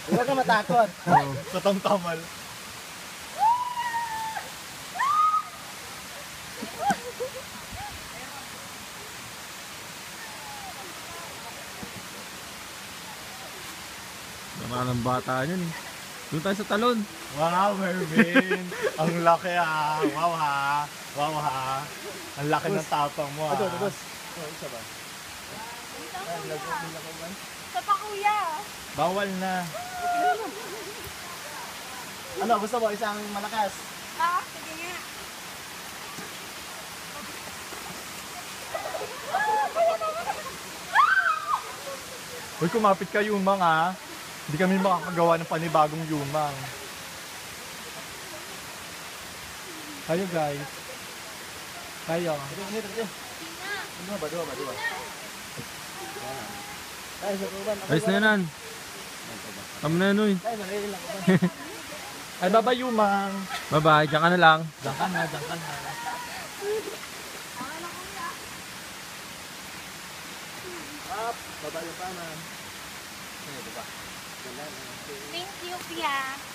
Huwag ka matakot. Katang-tamal. Tama ng bata niyan eh. Doon tayo sa talon. Wow, Mervin! Ang laki ha! Wow ha! Wow ha! Ang laki ng tapang mo ha! Ito, boss. Oh, isa ba? Sa pa kuya. Bawal na! Ano, gusto mo isang malakas? Ah, sige nga. Uy, kumapit ka yumang ha! Hindi kami makakagawa ng panibagong yumang. Kayo guys. Kayo. Dua ba? Ay, sa kuban. Ayos na yan. Tama na yan uy. Ay, narili lang ko. Ay, baba yumang! Bye bye. Diyan ka na lang. Diyan ka na, diyan ka na. Up, baba yung kanan. Ay, baba. Thank you, kuya.